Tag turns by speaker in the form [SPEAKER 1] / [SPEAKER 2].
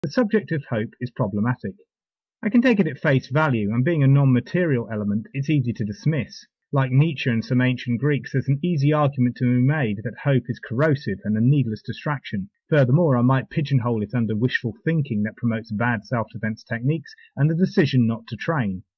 [SPEAKER 1] The subject of hope is problematic. I can take it at face value, and being a non-material element, it's easy to dismiss. Like Nietzsche and some ancient Greeks, there's an easy argument to be made that hope is corrosive and a needless distraction. Furthermore, I might pigeonhole it under wishful thinking that promotes bad self-defense techniques and the decision not to train.